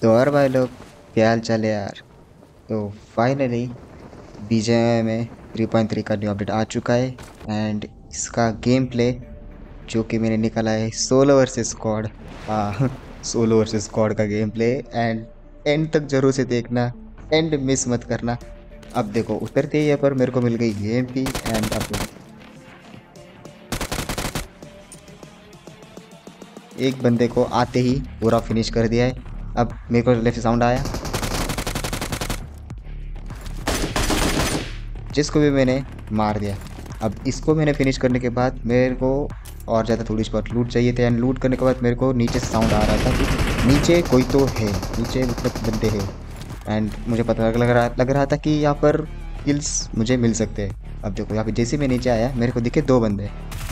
तो और भाई लोग, क्या हाल चाल है यार। तो फाइनली बीजीएमआई में 3.3 का न्यू अपडेट आ चुका है। एंड इसका गेम प्ले जो कि मैंने निकाला है सोलो वर्सेस स्क्वाड। हाँ, सोलो वर्सेस स्क्वाड का गेम प्ले। एंड एंड तक जरूर से देखना, एंड मिस मत करना। अब देखो उतरते ही यहाँ पर मेरे को मिल गई एमपी। एंड अब देखो, एक बंदे को आते ही पूरा फिनिश कर दिया है। अब मेरे को लेफ्ट साउंड आया, जिसको भी मैंने मार दिया। अब इसको मैंने फिनिश करने के बाद मेरे को और ज़्यादा थोड़ी स्पॉट लूट चाहिए थे। एंड लूट करने के बाद मेरे को नीचे से साउंड आ रहा था कि नीचे कोई तो है, नीचे मतलब बंदे हैं। एंड मुझे पता लग रहा था कि यहाँ पर किल्स मुझे मिल सकते हैं। अब देखो यहाँ पे जैसे मैं नीचे आया मेरे को दिखे दो बंदे,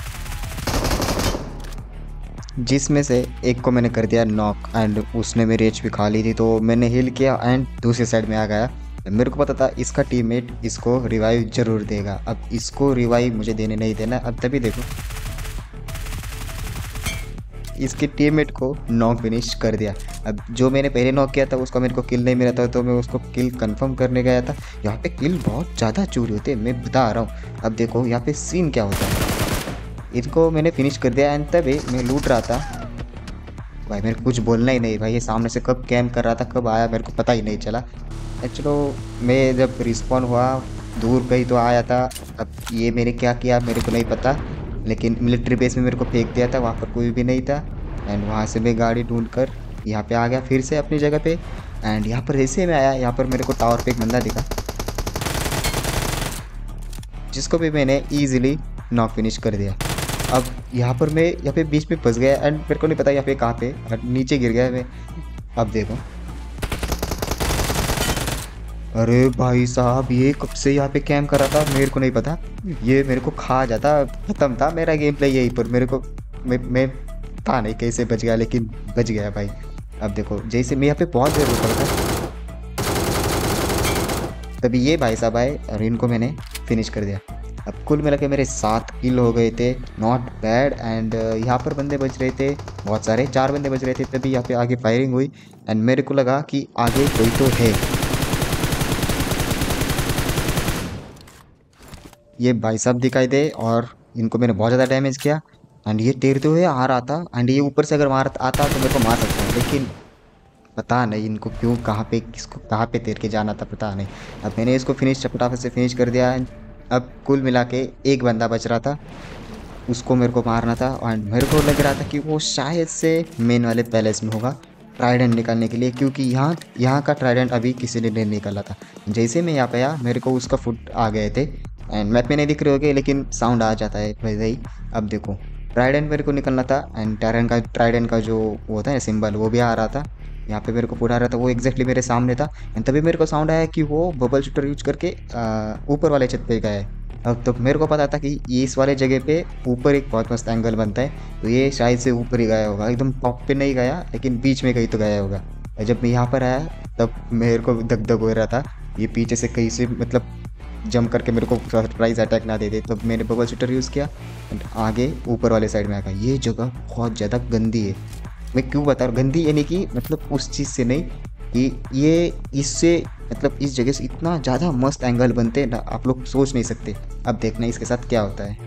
जिसमें से एक को मैंने कर दिया नॉक। एंड उसने मेरी एचपी खा ली थी, तो मैंने हिल किया एंड दूसरी साइड में आ गया। मेरे को पता था इसका टीममेट इसको रिवाइव जरूर देगा। अब इसको रिवाइव मुझे देने नहीं देना। अब तभी देखो इसके टीममेट को नॉक फिनिश कर दिया। अब जो मैंने पहले नॉक किया था उसका मेरे को किल नहीं मिला था, तो मैं उसको किल कंफर्म करने गया था। यहाँ पे किल बहुत ज़्यादा चोरी होते हैं, मैं बता रहा हूँ। अब देखो यहाँ पे सीन क्या होता है। इनको मैंने फिनिश कर दिया एंड तभी मैं लूट रहा था। भाई मेरे को कुछ बोलना ही नहीं भाई, ये सामने से कब कैम्प कर रहा था कब आया मेरे को पता ही नहीं चला। चलो, मैं जब रिस्पॉन हुआ दूर कहीं तो आया था। अब ये मैंने क्या किया मेरे को नहीं पता, लेकिन मिलिट्री बेस में मेरे को फेंक दिया था, वहाँ पर कोई भी नहीं था। एंड वहाँ से मैं गाड़ी ढूंढ कर यहाँ पे आ गया फिर से अपनी जगह पे। एंड यहाँ पर जैसे मैं आया यहाँ पर मेरे को टावर पे एक बंदा दिखा, जिसको भी मैंने ईजिली नॉक फिनिश कर दिया। अब यहाँ पर मैं यहाँ पे बीच में फंस गया एंड मेरे को नहीं पता यहाँ पे कहाँ पे, और नीचे गिर गया मैं। अब देखो, अरे भाई साहब ये कब से यहाँ पे कैम्प कर रहा था मेरे को नहीं पता। ये मेरे को खा जाता, खत्म था मेरा गेम प्ले यहीं पर। मेरे को मैं पता नहीं कैसे बच गया, लेकिन बच गया भाई। अब देखो जैसे मैं यहाँ पे बहुत देर रुका था, तभी ये भाई साहब आए और इनको मैंने फिनिश कर दिया। अब कुल मिला के मेरे 7 किल हो गए थे, नॉट बैड। एंड यहाँ पर बंदे बच रहे थे बहुत सारे, 4 बंदे बच रहे थे। तभी यहाँ पे आगे फायरिंग हुई एंड मेरे को लगा कि आगे कोई तो है। ये भाई साहब दिखाई दे और इनको मैंने बहुत ज़्यादा डैमेज किया। एंड ये तैरते हुए आ रहा था एंड ये ऊपर से अगर मार आता तो मेरे को मार सकता है, लेकिन पता नहीं इनको क्यों कहाँ पे किसको कहाँ पे तैर के जाना था पता नहीं। अब मैंने इसको फिनिश फटाफट से फिनिश कर दिया। अब कुल मिला के एक बंदा बच रहा था, उसको मेरे को मारना था। एंड मेरे को लग रहा था कि वो शायद से मेन वाले पैलेस में होगा ट्राइडेंट निकालने के लिए, क्योंकि यहाँ का ट्राइडेंट अभी किसी ने नहीं निकाला था। जैसे मैं यहाँ पे आया मेरे को उसका फुट आ गए थे। एंड मैप में नहीं दिख रहे होगे लेकिन साउंड आ जाता है वैसे ही। अब देखो ट्राइडेंट मेरे को निकलना था एंड ट्राइडेंट का जो वो होता है सिंबल वो भी आ रहा था। यहाँ पे मेरे को फुट आ रहा था, वो एग्जैक्टली मेरे सामने था। एंड तभी मेरे को साउंड आया कि वो बबल शूटर यूज करके ऊपर वाले छत पे गया है। अब तो मेरे को पता था कि ये इस वाले जगह पे ऊपर एक बहुत मस्त एंगल बनता है, तो ये शायद से ऊपर ही गया होगा। एकदम टॉप पे नहीं गया लेकिन बीच में कहीं तो गया होगा। और जब मैं यहाँ पर आया तब मेरे को धक धक हो रहा था, ये पीछे से कहीं से मतलब जंप करके मेरे को सरप्राइज अटैक ना दे दे। तो मैंने बबल शूटर यूज़ किया एंड आगे ऊपर वाले साइड में आ गया। ये जगह बहुत ज़्यादा गंदी है। मैं क्यों बता रहा हूँ गंदी, यानी कि मतलब उस चीज़ से नहीं कि ये इससे मतलब इस जगह से इतना ज़्यादा मस्त एंगल बनते हैं ना, आप लोग सोच नहीं सकते। अब देखना इसके साथ क्या होता है।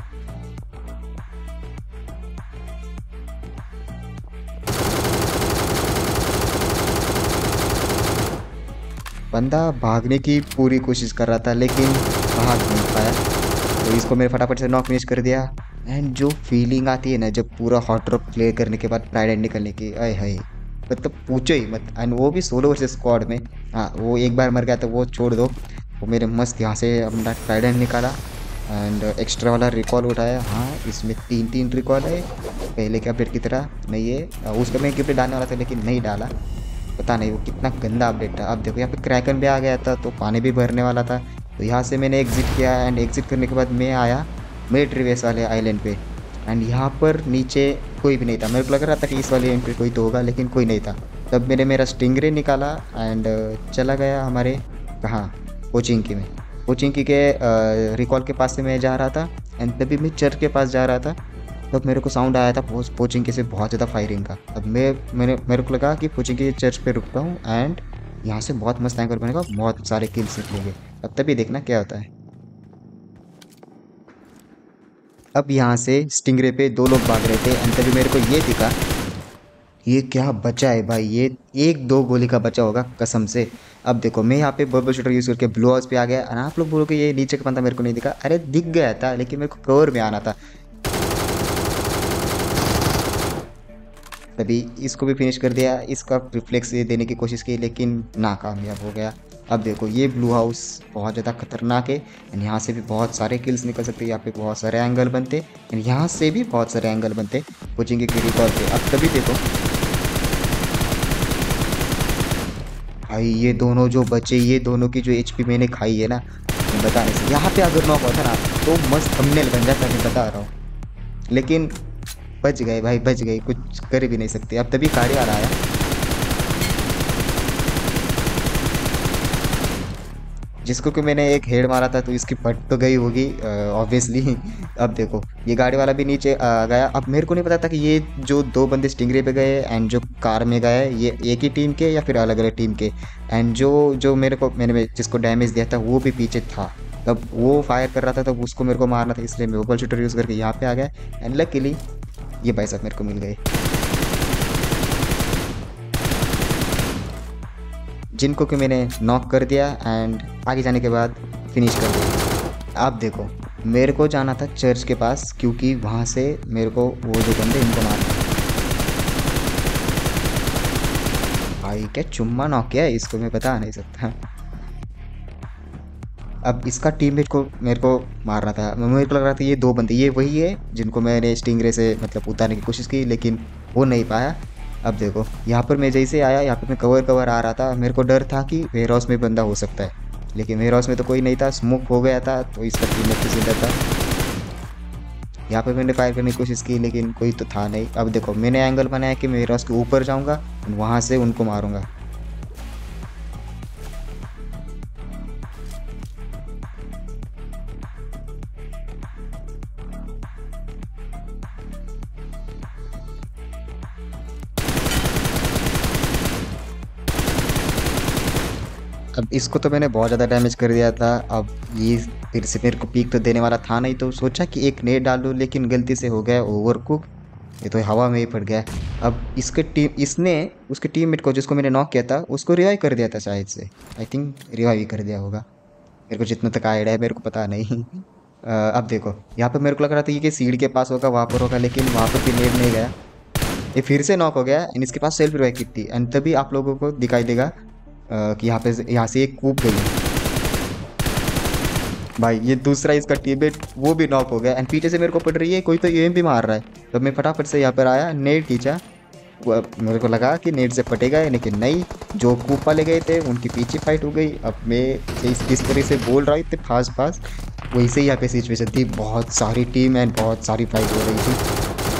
बंदा भागने की पूरी कोशिश कर रहा था लेकिन भाग नहीं पाया, तो इसको मैंने फटाफट से नॉक फिनिश कर दिया। एंड जो फीलिंग आती है ना जब पूरा हॉट ड्रॉप क्लियर करने के बाद ट्राइडेंट निकलने की, आए हाय मतलब पूछो ही मत। एंड वो भी सोलो वर्सेस स्क्वाड में। हाँ, वो एक बार मर गया तो वो छोड़ दो, वो मेरे मस्त यहाँ से अपना ट्राइडेंट निकाला एंड एक्स्ट्रा वाला रिकॉल उठाया। हाँ, इसमें 3 रिकॉल है, पहले के अपडेट की तरह नहीं है। उसका मैं गिफ्ट डालने वाला था लेकिन नहीं डाला, पता नहीं वो कितना गंदा अपडेट था। अब देखो यहाँ पे क्रैकन भी आ गया था, तो पानी भी भरने वाला था। तो यहाँ से मैंने एग्जिट किया एंड एग्जिट करने के बाद मैं आया मिलिट्री बेस वाले आइलैंड पे। एंड यहाँ पर नीचे कोई भी नहीं था, मेरे को लग रहा था कि इस वाले एंड पे कोई तो होगा लेकिन कोई नहीं था। तब मैंने मेरा स्टिंगरे निकाला एंड चला गया हमारे कहाँ कोचिंग में। कोचिंग के रिकॉल के पास से मैं जा रहा था एंड तभी मैं चर्च के पास जा रहा था। तब मेरे को साउंड आया था पोचिंकी से बहुत ज़्यादा फायरिंग का। अब मेरे को लगा कि पोचिंकी चर्च पे रुकता हूँ एंड यहाँ से बहुत मस्त एंगल बनेगा, बहुत सारे किल्स निकलेंगे। अब तभी देखना क्या होता है। अब यहाँ से स्टिंगरे पे 2 लोग भाग रहे थे एंड तभी मेरे को ये दिखा, ये क्या बचा है भाई, ये 1-2 गोली का बचा होगा कसम से। अब देखो मैं यहाँ पे बबल शूटर यूज़ करके ब्लू हाउस पे आ गया और आप लोग बोलोगे ये नीचे का बंदा मेरे को नहीं दिखा, अरे दिख गया था लेकिन मेरे को कवर में आना था। तभी इसको भी फिनिश कर दिया, इसका रिफ्लेक्स देने की कोशिश की लेकिन नाकामयाब हो गया। अब देखो ये ब्लू हाउस बहुत ज़्यादा खतरनाक है एंड यहाँ से भी बहुत सारे किल्स निकल सकते हैं, यहाँ पे बहुत सारे एंगल बनते एंड यहाँ से भी बहुत सारे एंगल बनते कोचिंग के रिकॉर्ड पे। अब तभी देखो भाई ये दोनों जो बचे, ये दोनों की जो एचपी मैंने खाई है ना, मैं बता नहीं सकता। यहाँ पे अगर नॉक होता ना तो मस्त थंबनेल बन जाता, मैं बता रहा हूँ। लेकिन बच गए भाई, बच गए, कुछ कर भी नहीं सकते। अब तभी कार्य आ रहा है जिसको कि मैंने एक हेड मारा था तो इसकी फट तो गई होगी ऑब्वियसली। अब देखो ये गाड़ी वाला भी नीचे आ गया। अब मेरे को नहीं पता था कि ये जो 2 बंदे स्टिंगरे पे गए एंड जो कार में गए ये एक ही टीम के या फिर अलग अलग टीम के। एंड जो मैंने जिसको डैमेज दिया था वो भी पीछे था, तब वो फायर कर रहा था, तब उसको मेरे को मारना था, इसलिए मैं ओपन शूटर यूज़ करके यहाँ पे आ गया एंड लकीली ये भाई साहब मेरे को मिल गए, जिनको कि मैंने नॉक कर दिया एंड आगे जाने के बाद फिनिश कर दिया। अब देखो मेरे को जाना था चर्च के पास क्योंकि वहाँ से मेरे को वो जो बंदे इनको मारना। भाई क्या चुम्मा नॉक किया है इसको, मैं बता नहीं सकता। अब इसका टीममेट को मेरे को मारना था, मेरे को लग रहा था ये 2 बंदे ये वही है जिनको मैंने स्टिंगरे से मतलब उतारने की कोशिश की लेकिन हो नहीं पाया। अब देखो यहाँ पर मैं जैसे आया, यहाँ पर मैं कवर आ रहा था, मेरे को डर था कि वेयर हाउस में बंदा हो सकता है लेकिन वेयर हाउस में तो कोई नहीं था, स्मोक हो गया था तो इसका टीममेट तो जिंदा था। यहाँ पर मैंने फायर करने की कोशिश की लेकिन कोई तो था नहीं। अब देखो मैंने एंगल बनाया कि मैं वेयर हाउस के ऊपर जाऊँगा, वहाँ से उनको मारूँगा। अब इसको तो मैंने बहुत ज़्यादा डैमेज कर दिया था। अब ये फिर से मेरे को पीक तो देने वाला था नहीं, तो सोचा कि एक नेट डाल दूँ लेकिन गलती से हो गया ओवर कुक, ये तो हवा में ही पड़ गया। अब इसने उसके टीममेट को जिसको मैंने नॉक किया था उसको रिवाइव कर दिया था शायद से, आई थिंक रिवाइव ही कर दिया होगा, मेरे को जितना तक आइडिया है मेरे को पता नहीं। अब देखो यहाँ पर मेरे को लग रहा था कि सीढ़ी के पास होगा, वहाँ पर होगा, लेकिन वहाँ पर भी नेट नहीं गया, ये फिर से नॉक हो गया एंड इसके पास सेल्फ रिवाइव किट थी एंड तभी आप लोगों को दिखाई देगा कि यहाँ से एक कूप गई है। भाई ये दूसरा इसका टीममेट वो भी नॉक हो गया एंड पीछे से मेरे को पड़ रही है, कोई तो एम भी मार रहा है। तो मैं फटाफट से यहाँ पर आया, नेट खींचा, मेरे को लगा कि नेट से फटेगा लेकिन नहीं, जो कूप वाले गए थे उनकी पीछे फाइट हो गई। अब मैं इस तरह से बोल रहा हूँ फास्ट वैसे ही यहाँ पे सिचुएशन थी, बहुत सारी टीम एंड बहुत सारी फाइट हो रही थी।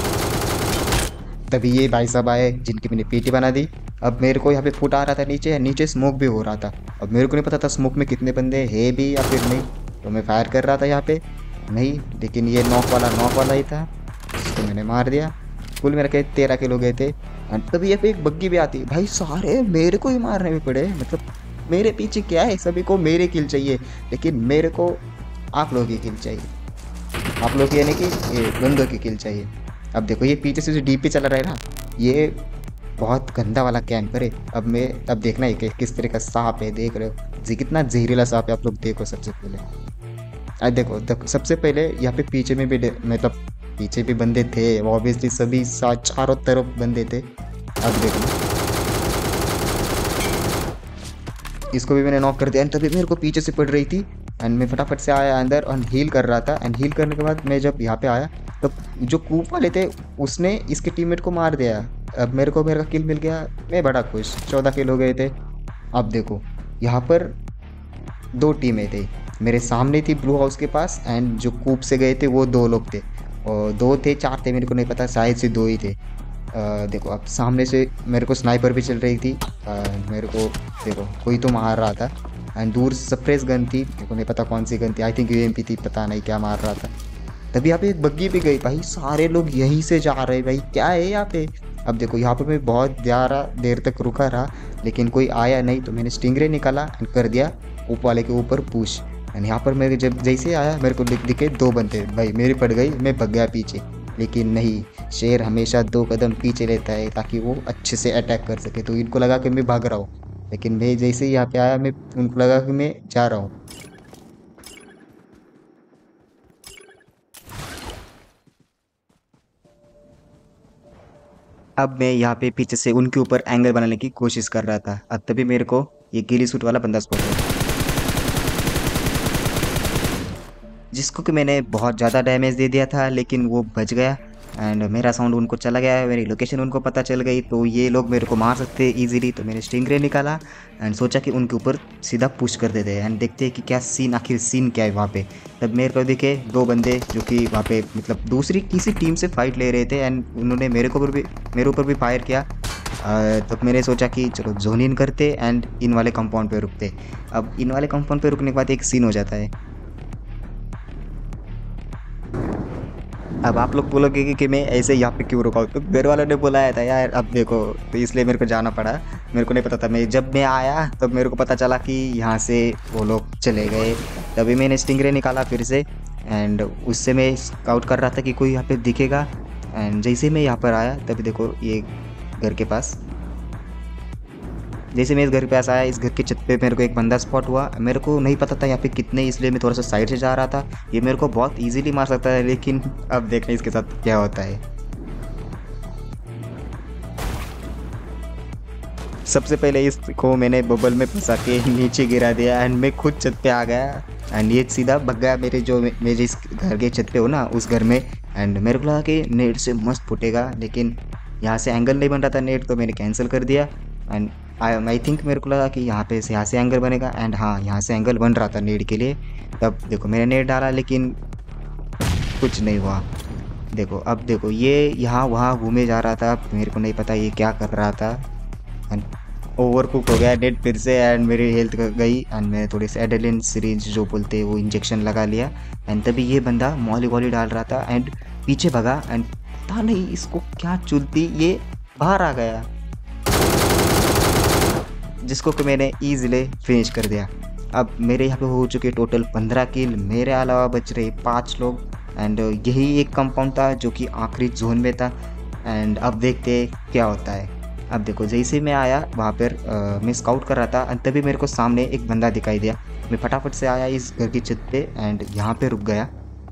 तभी ये भाई साहब आए जिनकी मैंने पीटी बना दी। अब मेरे को यहाँ पे फुट आ रहा था नीचे स्मोक भी हो रहा था। अब मेरे को नहीं पता था स्मोक में कितने बंदे हैं भी या फिर नहीं, तो मैं फायर कर रहा था यहाँ पे नहीं, लेकिन ये नॉक वाला ही था, इसको मैंने मार दिया। कुल मेरा कहे 13 किलो गए थे। तभी यहाँ पे एक बग्गी भी आती, भाई सारे मेरे को ही मारने में पड़े, मतलब मेरे पीछे क्या है, सभी को मेरे किल चाहिए लेकिन मेरे को आप लोगों की किल चाहिए, आप लोग यानी कि ये बंदों की किल चाहिए। अब देखो ये पीछे से जो डीपी चला रहा है ना, ये बहुत गंदा वाला कैंपर है। अब देखना है कि किस तरह का सांप है, देख रहे हो जी कितना जहरीला सांप है, आप लोग देखो। सबसे पहले देखो सबसे पहले यहाँ पे पीछे में भी मतलब पीछे भी बंदे थे ऑब्वियसली, सभी चारों तरफ बंदे थे। अब देखो इसको भी मैंने नॉक कर दिया एंड तभी मेरे को पीछे से पड़ रही थी एंड मैं फटाफट से आया अंदर और हील कर रहा था एंड हील करने के बाद मैं जब यहाँ पे आया तो जो कूप वाले थे उसने इसके टीममेट को मार दिया। अब मेरे को मेरा किल मिल गया, मैं बड़ा खुश, 14 किल हो गए थे। अब देखो यहाँ पर 2 टीमें थे, मेरे सामने थी ब्लू हाउस के पास एंड जो कूप से गए थे वो 2 लोग थे, और 2 थे 4 थे मेरे को नहीं पता, शायद से 2 ही थे। देखो अब सामने से मेरे को स्नाइपर भी चल रही थी, मेरे को देखो कोई तो मार रहा था एंड दूर सप्रेस गन थी, मेरे को नहीं पता कौन सी गन थी, आई थिंक यूएमपी थी, पता नहीं क्या मार रहा था। तभी यहाँ पे एक बग्गी भी गई भाई, सारे लोग यहीं से जा रहे हैं भाई, क्या है यहाँ पे। अब देखो यहाँ पे मैं बहुत देर तक रुका रहा, लेकिन कोई आया नहीं, तो मैंने स्टिंगरे निकाला एंड कर दिया ऊपर वाले के ऊपर पुश। एंड यहाँ पर मेरे जब जैसे आया मेरे को दिखे दो बंदे, भाई मेरी पड़ गई, मैं भग गया पीछे। लेकिन नहीं, शेर हमेशा 2 कदम पीछे लेता है ताकि वो अच्छे से अटैक कर सके। तो इनको लगा कि मैं भाग रहा हूँ, लेकिन मैं जैसे ही यहाँ पे आया, मैं उनको लगा कि मैं जा रहा हूँ। अब मैं यहाँ पे पीछे से उनके ऊपर एंगल बनाने की कोशिश कर रहा था। अब तभी मेरे को ये गिली सूट वाला बंदा स्पॉट हुआ, जिसको कि मैंने बहुत ज़्यादा डैमेज दे दिया था, लेकिन वो बच गया। एंड मेरा साउंड उनको चला गया है, मेरी लोकेशन उनको पता चल गई, तो ये लोग मेरे को मार सकते इजीली। तो मैंने स्टिंगरे निकाला एंड सोचा कि उनके ऊपर सीधा पुश कर देते हैं एंड देखते हैं कि क्या सीन, आखिर सीन क्या है वहाँ पे। तब मेरे को दिखे 2 बंदे जो कि वहाँ पे मतलब दूसरी किसी टीम से फाइट ले रहे थे, एंड उन्होंने मेरे ऊपर भी फायर किया। तब मैंने सोचा कि चलो जोन इन करते एंड इन वाले कंपाउंड पे रुकते। अब इन वाले कंपाउंड पे रुकने के बाद एक सीन हो जाता है। अब आप लोग बोलोगे कि मैं ऐसे यहाँ पे क्यों रुका हूँ, तो घर वालों ने बुलाया था यार, अब देखो, तो इसलिए मेरे को जाना पड़ा। मेरे को नहीं पता था, मैं जब मैं आया तब मेरे को पता चला कि यहाँ से वो लोग चले गए। तभी मैंने स्टिंगरे निकाला फिर से, एंड उससे मैं स्काउट कर रहा था कि कोई यहाँ पे दिखेगा। एंड जैसे मैं यहाँ पर आया तभी देखो ये घर के पास, जैसे मैं इस घर के पास आया, इस घर की छत पे मेरे को एक बंदा स्पॉट हुआ। मेरे को नहीं पता था यहाँ पे कितने, इसलिए मैं थोड़ा सा साइड से जा रहा था। ये मेरे को बहुत इजीली मार सकता है, लेकिन अब देखना इसके साथ क्या होता है। सबसे पहले इसको मैंने बबल में फंसा के नीचे गिरा दिया एंड मैं खुद छत पे आ गया। एंड ये सीधा भग गया मेरे जो मैं जिस घर के छत पे हो ना, उस घर में। एंड मेरे को लगा कि नेट से मस्त फुटेगा, लेकिन यहाँ से एंगल नहीं बन रहा था नेट, तो मैंने कैंसिल कर दिया। एंड आई थिंक मेरे को लगा कि यहाँ से एंगल बनेगा, एंड हाँ, यहाँ से एंगल बन रहा था नेट के लिए। तब देखो मैंने नेट डाला, लेकिन कुछ नहीं हुआ। देखो अब देखो, ये यहाँ वहाँ घूमे जा रहा था, मेरे को नहीं पता ये क्या कर रहा था। एंड ओवर कुक हो गया नेट फिर से, एंड मेरी हेल्थ गई। एंड मैंने थोड़ी सी एड्रेनलिन सिरिंज जो बोलते हैं वो इंजेक्शन लगा लिया। एंड तभी ये बंदा मॉली वॉली डाल रहा था एंड पीछे भगा, एंड पता नहीं इसको क्या चुलती, ये बाहर आ गया, जिसको कि मैंने ईजिली फिनिश कर दिया। अब मेरे यहाँ पे हो चुके टोटल 15 किल, मेरे अलावा बच रहे 5 लोग। एंड यही एक कंपाउंड था जो कि आखिरी जोन में था। एंड अब देखते क्या होता है। अब देखो जैसे मैं आया वहाँ पर मैं स्काउट कर रहा था, एंड तभी मेरे को सामने एक बंदा दिखाई दिया। मैं फटाफट से आया इस घर की छत पे एंड यहाँ पे रुक गया।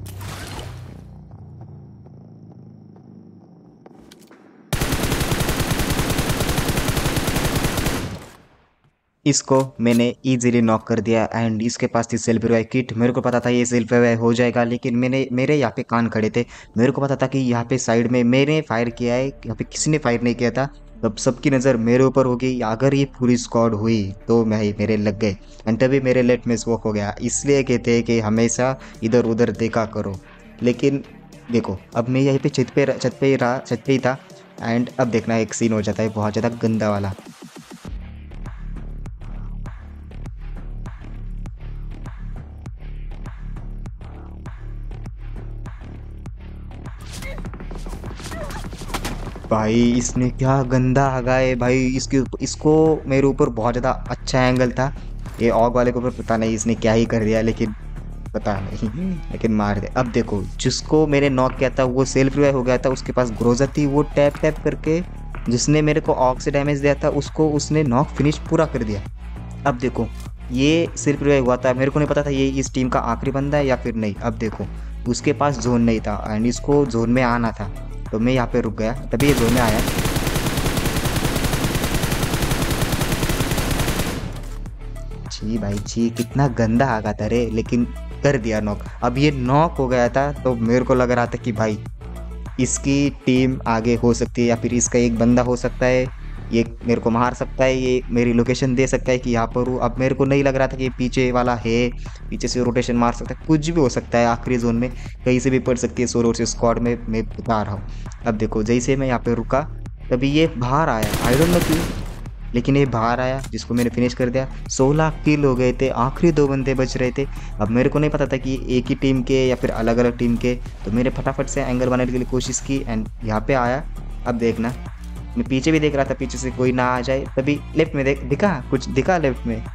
इसको मैंने इजीली नॉक कर दिया, एंड इसके पास थी सेल्फ रिवाइव किट। मेरे को पता था ये सेल्फ रिवाइव हो जाएगा, लेकिन मेरे यहाँ पे कान खड़े थे। मेरे को पता था कि यहाँ पे साइड में मैंने फायर किया है, यहाँ पे किसी ने फायर नहीं किया था। तब सबकी नज़र मेरे ऊपर हो गई, अगर ये पूरी स्क्वाड हुई तो मेरे लग गए। एंड तभी मेरे लेट में स्मोक हो गया। इसलिए कहते हैं कि हमेशा इधर उधर देखा करो। लेकिन देखो अब मैं यहीं पे छत पे ही था। एंड अब देखना एक सीन हो जाता है बहुत ज़्यादा गंदा वाला। भाई इसने क्या गंदा हगा है भाई, इसको मेरे ऊपर बहुत ज़्यादा अच्छा एंगल था। ये ऑग वाले के ऊपर पता नहीं इसने क्या ही कर दिया, लेकिन पता नहीं, लेकिन मार दे। अब देखो जिसको मैंने नॉक किया था वो सेल्फ रिवाइव हो गया था, उसके पास ग्रोजा थी। वो टैप टैप करके जिसने मेरे को ऑग से डैमेज दिया था उसको उसने नॉक फिनिश पूरा कर दिया। अब देखो ये सेल्फ रिवाइव हुआ था, मेरे को नहीं पता था ये इस टीम का आखिरी बंदा है या फिर नहीं। अब देखो उसके पास जोन नहीं था एंड इसको जोन में आना था, तो मैं यहाँ पे रुक गया, तभी ये जोन में आया। छी भाई छी, कितना गंदा आगा था रे, लेकिन कर दिया नॉक। अब ये नॉक हो गया था, तो मेरे को लग रहा था कि भाई इसकी टीम आगे हो सकती है, या फिर इसका एक बंदा हो सकता है, ये मेरे को मार सकता है, ये मेरी लोकेशन दे सकता है कि यहाँ पर हूँ। अब मेरे को नहीं लग रहा था कि पीछे वाला है, पीछे से रोटेशन मार सकता है, कुछ भी हो सकता है। आखिरी जोन में कहीं से भी पड़ सकती है, सोलो से स्क्वाड में मैं बता रहा हूँ। अब देखो जैसे मैं यहाँ पे रुका तभी ये बाहर आया, आई डोंट नो क्यों। लेकिन ये बाहर आया जिसको मैंने फिनिश कर दिया। 16 किल हो गए थे, आखिरी 2 बंदे बच रहे थे। अब मेरे को नहीं पता था कि एक ही टीम के या फिर अलग अलग टीम के, तो मैंने फटाफट से एंगल बनाने के लिए कोशिश की एंड यहाँ पे आया। अब देखना, मैं पीछे भी देख रहा था पीछे से कोई ना आ जाए, तभी लेफ्ट में दिखा कुछ दिखा लेफ्ट में,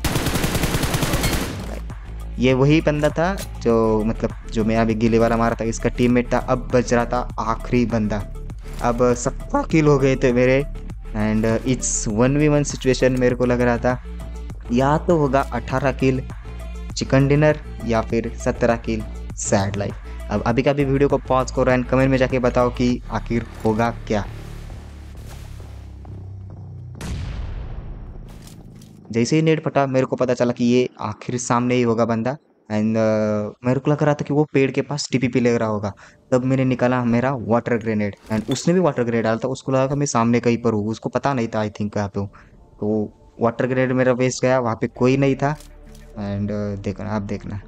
ये वही बंदा था जो मतलब जो मैं अभी गिले वाला मारा था, इसका टीममेट था। अब बच रहा था आखिरी बंदा। अब 17 किल हो गए थे मेरे एंड इट्स 1v1 सिचुएशन। मेरे को लग रहा था या तो होगा 18 किल चिकन डिनर या फिर 17 किल सैड लाइफ। अब अभी का भी वीडियो को पॉज करो एंड कमेंट में जाके बताओ कि आखिर होगा क्या। जैसे ही नेट फटा मेरे को पता चला कि ये आखिर सामने ही होगा बंदा एंड मेरे को लग रहा था कि वो पेड़ के पास टीपीपी ले रहा होगा। तब मैंने निकाला मेरा वाटर ग्रेनेड एंड उसने भी वाटर ग्रेनेड डाला था। उसको लगा कि मैं सामने कहीं पर हूँ, उसको पता नहीं था आई थिंक कहाँ पे हूँ। तो वाटर ग्रेनेड मेरा वेस्ट गया, वहाँ पे कोई नहीं था एंड देखना आप देखना।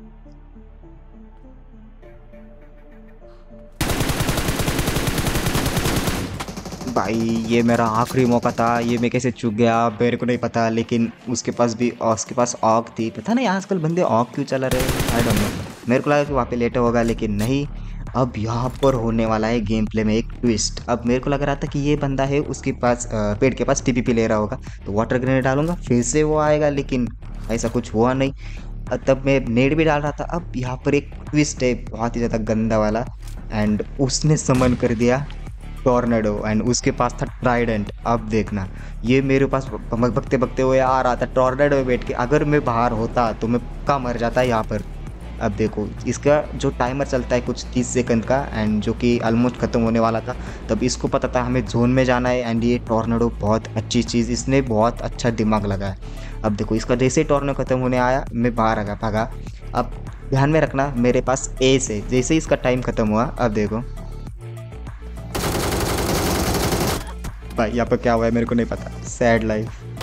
भाई ये मेरा आखिरी मौका था, ये मैं कैसे चूक गया मेरे को नहीं पता। लेकिन उसके पास ऑग थी, पता नहीं आजकल बंदे ऑग क्यों चला रहे, आई डोंट नो। मेरे को लगा कि वहाँ पे लेटर होगा लेकिन नहीं। अब यहाँ पर होने वाला है गेम प्ले में एक ट्विस्ट। अब मेरे को लग रहा था कि ये बंदा है उसके पास पेड़ के पास टीपीपी ले रहा होगा, तो वाटर ग्रेनेड डालूंगा फिर से वो आएगा, लेकिन ऐसा कुछ हुआ नहीं। तब मैं नेट भी डाल रहा था। अब यहाँ पर एक ट्विस्ट है बहुत ही ज़्यादा गंदा वाला एंड उसने समन कर दिया टॉर्नेडो एंड उसके पास था ट्राइडेंट। अब देखना, ये मेरे पास भगते भगते हुए आ रहा था टॉर्नेडो में बैठ के। अगर मैं बाहर होता तो मैं पक्का मर जाता यहाँ पर। अब देखो इसका जो टाइमर चलता है कुछ 30 सेकंड का एंड जो कि ऑलमोस्ट ख़त्म होने वाला था। तब इसको पता था हमें जोन में जाना है एंड ये टॉर्नेडो बहुत अच्छी चीज़, इसने बहुत अच्छा दिमाग लगाया। अब देखो इसका जैसे ही टॉर्नेडो ख़त्म होने आया मैं बाहर आ गया भागा। अब ध्यान में रखना मेरे पास एस है, जैसे ही इसका टाइम ख़त्म हुआ अब देखो भाई यहाँ पर क्या हुआ है मेरे को नहीं पता। Sad life.